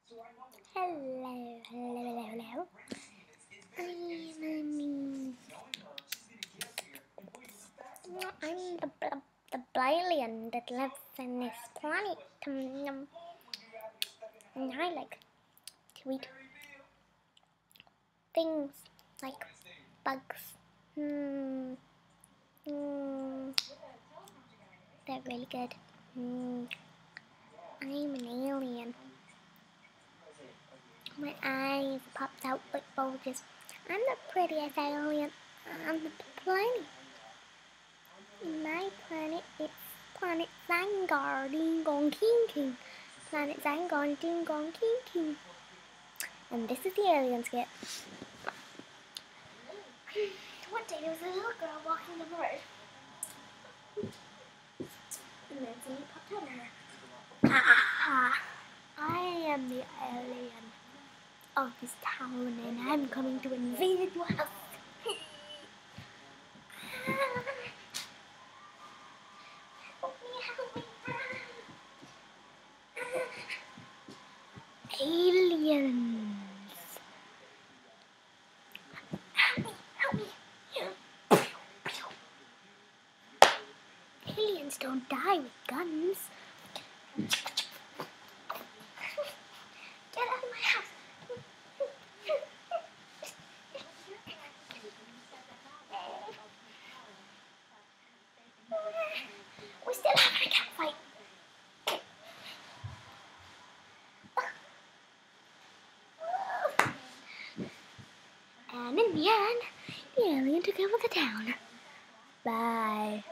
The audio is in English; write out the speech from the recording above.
Hello, hello, hello, hello. I'm the alien that lives in this planet. And I like to eat things like bugs. They're really good. I'm an alien. My eyes popped out like bulges. I'm the prettiest alien on the planet. My planet is Planet Zygarde Ding Gong King King. Planet Zygarde Ding Gong King King. And this is the alien skit. One day there was a little girl walking down the road. And then something popped out of her. I am the alien of this town and I'm coming to invade your house. Help me. Aliens. Help me. Aliens don't die with guns. Get out of my house. We still having a cat fight. And in the end, the alien took over the town. Bye.